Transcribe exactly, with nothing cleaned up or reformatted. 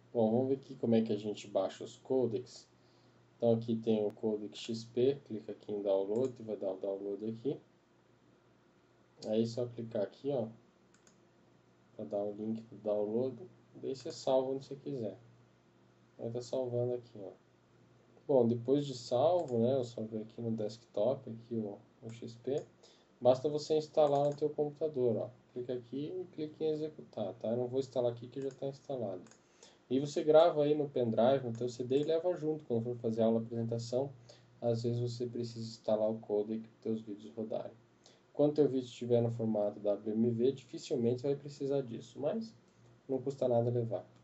Bom, vamos ver aqui como é que a gente baixa os codecs. Então aqui tem o codec X P, clica aqui em download e vai dar o download aqui. Aí é só clicar aqui, ó, para dar o link do download, daí você salva onde você quiser. Vai estar salvando aqui, ó. Bom, depois de salvo, né, eu salvei aqui no desktop, aqui o, o X P, basta você instalar no teu computador, ó. Clica aqui e clica em executar, tá? Eu não vou instalar aqui que já está instalado. E você grava aí no pendrive, no teu C D e leva junto quando for fazer aula apresentação. Às vezes você precisa instalar o codec para os teus vídeos rodarem. Quando o teu vídeo estiver no formato W M V, dificilmente vai precisar disso, mas não custa nada levar.